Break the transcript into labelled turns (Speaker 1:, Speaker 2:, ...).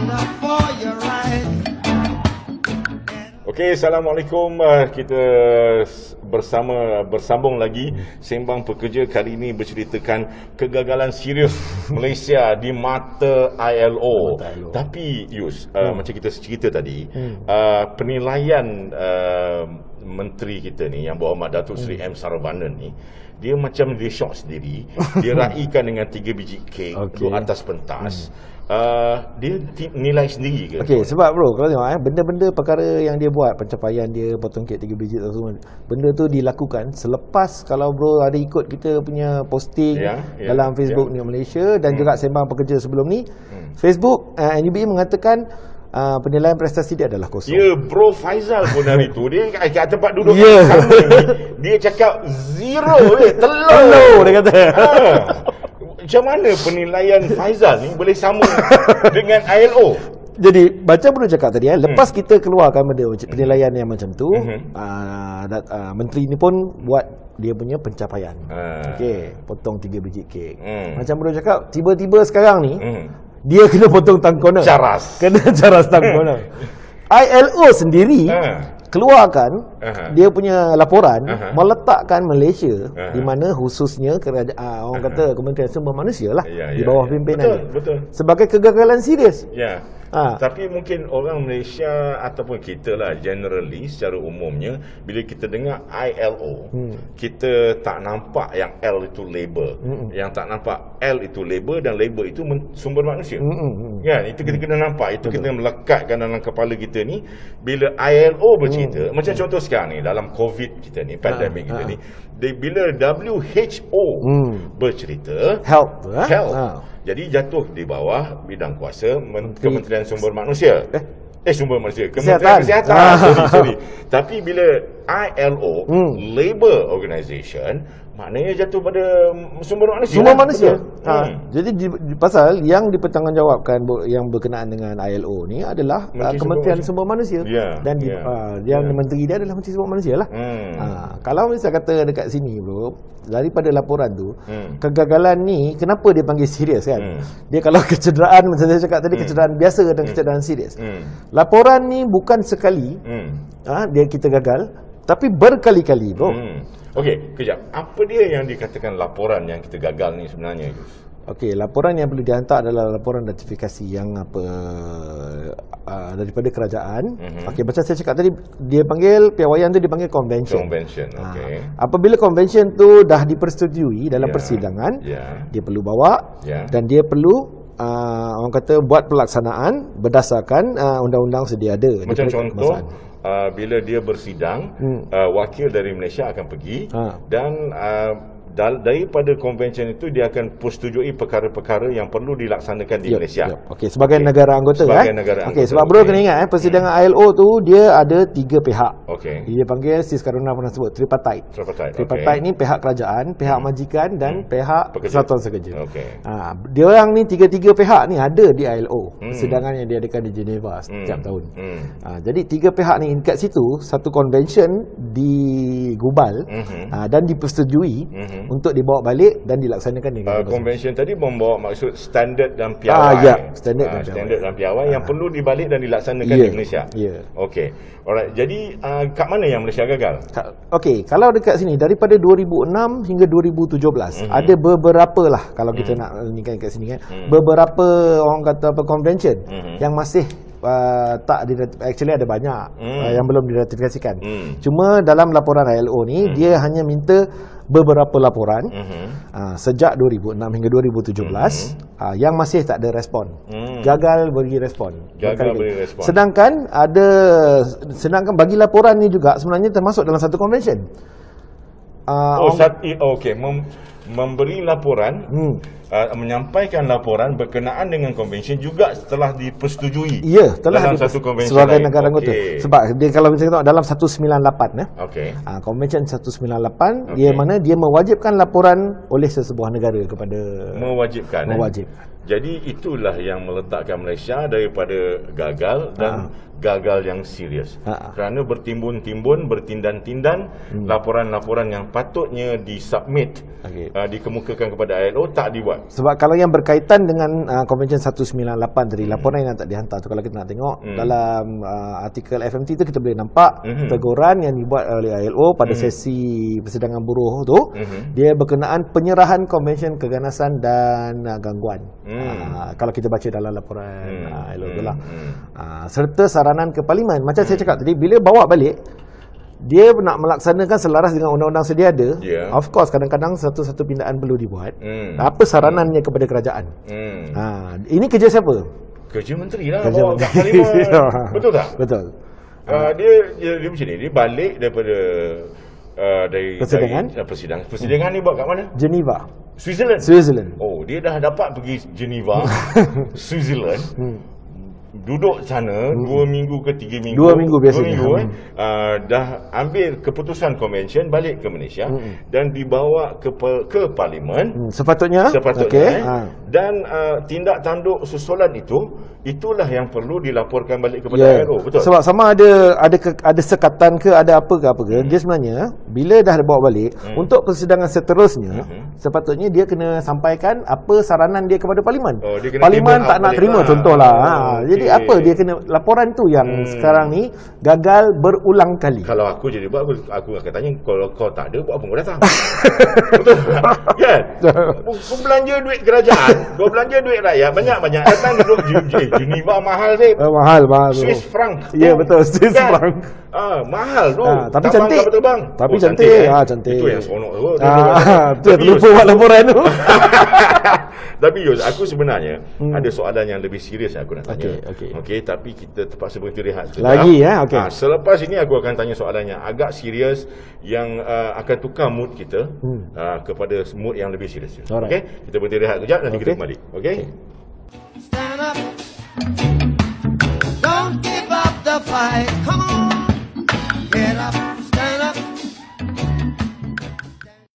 Speaker 1: Okey, Assalamualaikum. Kita bersambung lagi Sembang Pekerja. Kali ini berceritakan kegagalan serius Malaysia di mata ILO. Tapi Yus, macam kita cerita tadi, penilaian menteri kita ni yang berhormat Datuk Seri M. Saravanan ni, dia macam dia syok sendiri. Dia raikan dengan 3 biji kek tu atas pentas. Dia nilai sendiri ke?
Speaker 2: Okey, sebab bro, kalau tengok benda-benda perkara yang dia buat, pencapaian dia, potong kek 3 biji tu semua, benda tu dilakukan selepas, kalau bro ada ikut kita punya posting dalam Facebook ni Malaysia dan juga Sembang Pekerja sebelum ni, Facebook NUBE mengatakan penilaian prestasi dia adalah kosong.
Speaker 1: Ya, bro Faizal pun hari tu dia kat tempat duduk sama ni, dia cakap zero, telur
Speaker 2: dia kata.
Speaker 1: Macam mana penilaian Faizal ni boleh sama dengan ILO?
Speaker 2: Jadi baca bro cakap tadi, lepas kita keluarkan benda penilaian yang macam tu, menteri ni pun buat dia punya pencapaian. Okey, potong 3 biji kek. Macam bro cakap, tiba-tiba sekarang ni dia kena potong tangkona. Kena caras tangkona. ILO sendiri keluarkan dia punya laporan meletakkan Malaysia di mana khususnya kerajaan, orang kata Kementerian Sumber Manusia lah, di bawah pimpinan
Speaker 1: betul.
Speaker 2: sebagai kegagalan serius.
Speaker 1: Tapi mungkin orang Malaysia ataupun kita lah generally secara umumnya, bila kita dengar ILO, kita tak nampak yang L itu labor, yang tak nampak L itu labor dan labor itu sumber manusia. Itu kita kena nampak, itu kita melekatkan dalam kepala kita ni. Bila ILO bercerita, macam contoh sekarang ni dalam COVID kita ni, pandemik kita ni, bila WHO bercerita health. Jadi jatuh di bawah bidang kuasa Kementerian Sumber Manusia. Sumber Manusia, Kementerian Kesihatan. Sorry. Tapi bila ILO, Labour Organisation, maknanya jatuh pada sumber manusia.
Speaker 2: Sumber manusia. Jadi pasal yang dipertanggungjawabkan yang berkenaan dengan ILO ni adalah Kementerian Sumber Manusia. Dan yang menteri dia adalah Menteri Sumber Manusia lah. Kalau misalnya kata dekat sini bro, daripada laporan tu, kegagalan ni kenapa dia panggil serius kan? Dia kalau kecederaan, macam saya cakap tadi, kecederaan biasa dan kecederaan serius. Laporan ni bukan sekali dia kita gagal, tapi berkali-kali bro.
Speaker 1: Okey, kejap. Apa dia yang dikatakan laporan yang kita gagal ni sebenarnya?
Speaker 2: Okey, laporan yang perlu dihantar adalah laporan ratifikasi yang daripada kerajaan. Okey, macam saya cakap tadi, dia panggil piawaian tu dipanggil convention.
Speaker 1: Okey.
Speaker 2: Apabila convention tu dah dipersetujui dalam persidangan, dia perlu bawa dan dia perlu orang kata buat pelaksanaan berdasarkan undang-undang sedia ada.
Speaker 1: Macam contoh, bila dia bersidang, wakil dari Malaysia akan pergi dan daripada convention itu dia akan persetujui perkara-perkara yang perlu dilaksanakan di Malaysia.
Speaker 2: Okey, sebagai negara anggota. Okey, sebab bro kena ingat persidangan ILO tu dia ada 3 pihak. Dia panggil Sis Karuna pernah sebut tripartite. Tripartite ni pihak kerajaan, pihak majikan dan pihak persatuan sekerja. Dia orang ni tiga pihak ni ada di ILO. Persidangan yang diadakan di Geneva setiap tahun. Jadi 3 pihak ni kat situ satu convention digubal dan dipersetujui untuk dibawa balik dan dilaksanakan dengan
Speaker 1: convention tadi membawa maksud standard dan piawai.
Speaker 2: Standard
Speaker 1: dan piawai yang perlu dibalik dan dilaksanakan di Malaysia. Okey. Alright. Jadi kat mana yang Malaysia gagal?
Speaker 2: Okey, kalau dekat sini daripada 2006 hingga 2017 ada beberapa lah, kalau kita nak ni kan kat sini kan, beberapa orang kata convention yang masih tak actually ada banyak yang belum diratifikasikan. Cuma dalam laporan ILO ni dia hanya minta beberapa laporan sejak 2006 hingga 2017 yang masih tak ada respon. Gagal beri respon. Sedangkan bagi laporan ni juga sebenarnya termasuk dalam satu convention.
Speaker 1: Memberi laporan, menyampaikan laporan berkenaan dengan convention juga setelah dipersetujui.
Speaker 2: Telah dalam satu convention sebagai negara anggota. Sebab dia kalau misalnya tengok dalam 198 convention 198 dia mana dia mewajibkan laporan oleh sesebuah negara kepada
Speaker 1: mewajibkan. Jadi itulah yang meletakkan Malaysia daripada gagal dan gagal yang serius. Kerana bertimbun-timbun, bertindan-tindan laporan-laporan yang patutnya disubmit dikemukakan kepada ILO tak dibuat.
Speaker 2: Sebab kalau yang berkaitan dengan Convention 198 tadi, laporan yang tak dihantar tu, kalau kita nak tengok dalam artikel FMT tu, kita boleh nampak teguran yang dibuat oleh ILO pada sesi persidangan buruh tu, dia berkenaan penyerahan Convention keganasan dan gangguan. Kalau kita baca dalam laporan ILO tu lah. Serta saranan ke Parlimen. Macam saya cakap tadi, bila bawa balik, dia nak melaksanakan selaras dengan undang-undang sedia ada. Of course, kadang-kadang satu-satu pindaan perlu dibuat. Apa saranannya kepada kerajaan? Ini kerja siapa?
Speaker 1: Kerja menteri lah, bawa kat Parlimen. Betul tak?
Speaker 2: Betul.
Speaker 1: Dia macam ni, dia balik daripada dari persidangan ni buat kat mana?
Speaker 2: Geneva,
Speaker 1: Switzerland. Oh, dia dah dapat pergi Geneva, Switzerland. Duduk sana 2 minggu ke 3 minggu.
Speaker 2: 2 minggu biasanya.
Speaker 1: 2 minggu dah ambil keputusan convention, balik ke Malaysia dan dibawa ke Parlimen. Sepatutnya. Okay. Dan tindak tanduk susulan itulah yang perlu dilaporkan balik kepada ILO. Betul.
Speaker 2: Sebab sama ada sekatan ke, ada apa ke, dia sebenarnya bila dah bawa balik untuk persidangan seterusnya, sepatutnya dia kena sampaikan apa saranan dia kepada Parlimen. Parlimen tak nak terima contohlah. Jadi apa dia kena, laporan tu yang sekarang ni gagal berulang kali.
Speaker 1: Kalau aku jadi buat, aku akan tanya, kalau kau tak ada, buat apa kau datang? Betul kan? Kau belanja duit kerajaan, kau belanja duit rakyat, banyak-banyak datang duduk Geneva mahal sih.
Speaker 2: Mahal.
Speaker 1: Swiss franc.
Speaker 2: Ya betul, Swiss franc.
Speaker 1: Mahal tu.
Speaker 2: Tapi cantik. Tapi cantik. Cantik.
Speaker 1: Itu yang seronok tu.
Speaker 2: Tu yang terlupa buat laporan tu.
Speaker 1: Tapi Yus, aku sebenarnya ada soalan yang lebih serius yang aku nak tanya. Okey, tapi kita terpaksa berhenti rehat
Speaker 2: lagi ya. Okey.
Speaker 1: Selepas ini aku akan tanya soalan yang agak serius yang akan tukar mood kita kepada mood yang lebih serius. Okey, kita berhenti rehat kejap, nanti kita kembali. Okey.
Speaker 3: Stand up. Don't give up the fight. Come on.